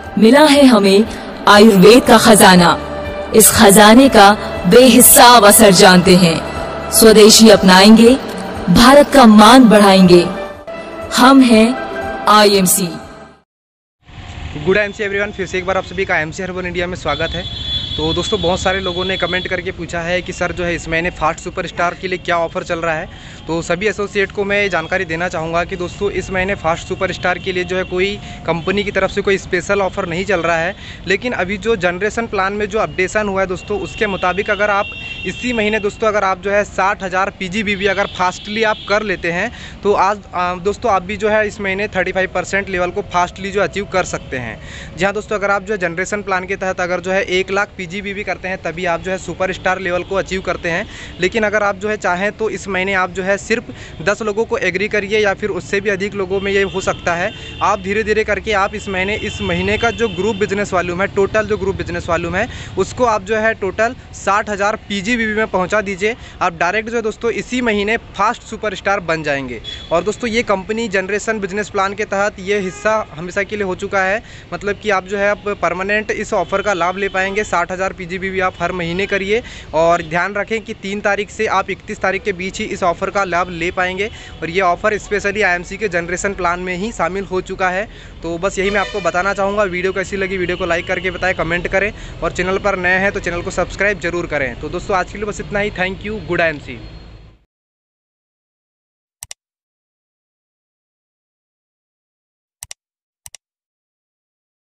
मिला है हमें आयुर्वेद का खजाना। इस खजाने का बेहिसाब असर जानते हैं। स्वदेशी अपनाएंगे, भारत का मान बढ़ाएंगे। हम हैं IMC। गुड IMC एवरीवन, फिर से एक बार आप सभी का IMC हर्बल इंडिया में स्वागत है। तो दोस्तों, बहुत सारे लोगों ने कमेंट करके पूछा है कि सर जो है इस महीने फास्ट सुपरस्टार के लिए क्या ऑफ़र चल रहा है। तो सभी एसोसिएट को मैं जानकारी देना चाहूँगा कि दोस्तों इस महीने फास्ट सुपरस्टार के लिए जो है कोई कंपनी की तरफ से कोई स्पेशल ऑफ़र नहीं चल रहा है। लेकिन अभी जो जनरेशन प्लान में जो अपडेशन हुआ है दोस्तों, उसके मुताबिक अगर आप इसी महीने दोस्तों अगर आप जो है 60,000 PGBB अगर फास्टली आप कर लेते हैं तो आज दोस्तों आप भी जो है इस महीने 35% लेवल को फास्टली जो अचीव कर सकते हैं। जी हाँ दोस्तों, अगर आप जो है जनरेशन प्लान के तहत अगर जो है 1 लाख PGBB करते हैं तभी आप जो है सुपरस्टार लेवल को अचीव करते हैं। लेकिन अगर आप जो है चाहें तो इस महीने आप जो है सिर्फ 10 लोगों को एग्री करिए या फिर उससे भी अधिक लोगों में ये हो सकता है। आप धीरे धीरे करके आप इस महीने का जो ग्रुप बिजनेस वॉल्यूम है, टोटल जो ग्रुप बिजनेस वॉल्यूम है उसको आप जो है टोटल 60,000 PGBB में पहुंचा दीजिए। आप डायरेक्ट जो है दोस्तों इसी महीने फास्ट सुपरस्टार बन जाएंगे। और दोस्तों ये कंपनी जनरेशन बिजनेस प्लान के तहत ये हिस्सा हमेशा के लिए हो चुका है। मतलब कि आप जो है अब परमानेंट इस ऑफ़र का लाभ ले पाएंगे। 60,000 PGBB आप हर महीने करिए और ध्यान रखें कि 3 तारीख से आप 31 तारीख के बीच ही इस ऑफ़र का लाभ ले पाएंगे। और ये ऑफ़र स्पेशली IMC के जनरेशन प्लान में ही शामिल हो चुका है। तो बस यही मैं आपको बताना चाहूँगा। वीडियो कैसी लगी वीडियो को लाइक करके बताएं, कमेंट करें और चैनल पर नए हैं तो चैनल को सब्सक्राइब जरूर करें। तो दोस्तों आज के लिए बस इतना ही। Thank you. Good IMC।